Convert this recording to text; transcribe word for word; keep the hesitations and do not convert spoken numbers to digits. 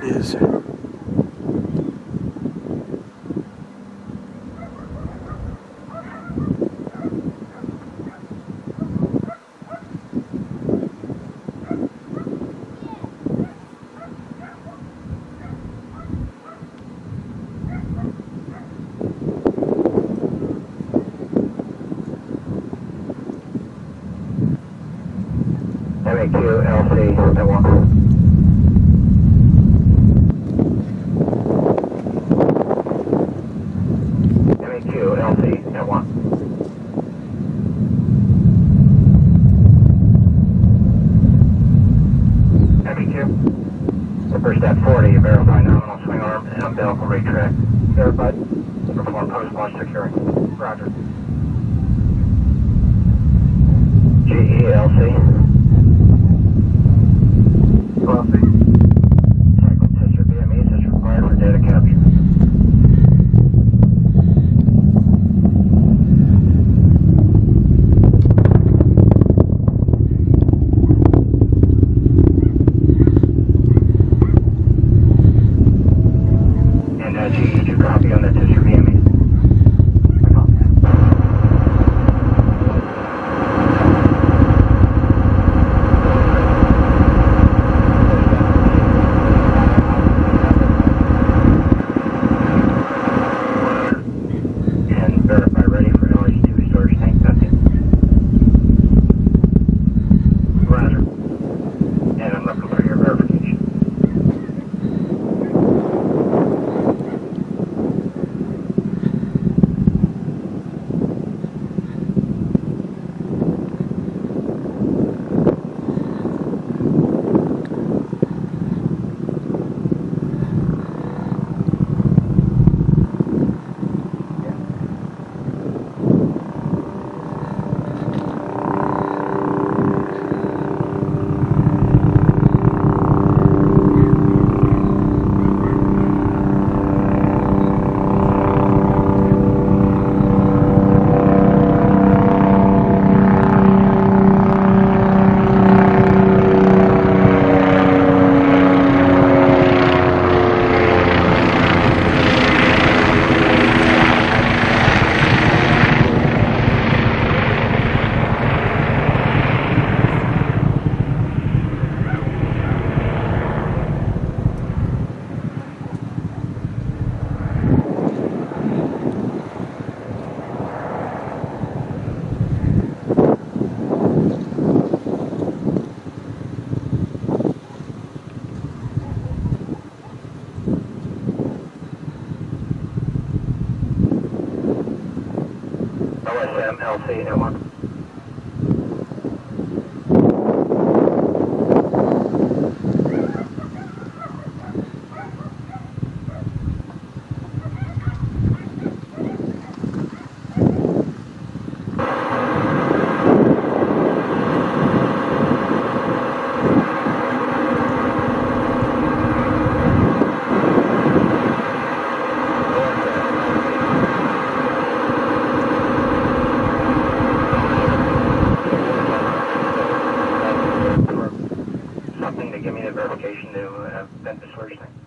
is. M A Q L C at one. M A Q L C at one. M A Q. So first at forty, verify nominal swing arm and umbilical retract. Verified. Perform post launch securing. Roger. G E L C. Cycle tester V M Es is required for data capture. And uh, G E, did you copy on that tester V M E? Verify ready for L H two storage tank testing. Roger. And I'm looking for your verification. L S M L C at one. Something to give me the verification to uh, vent the storage tank.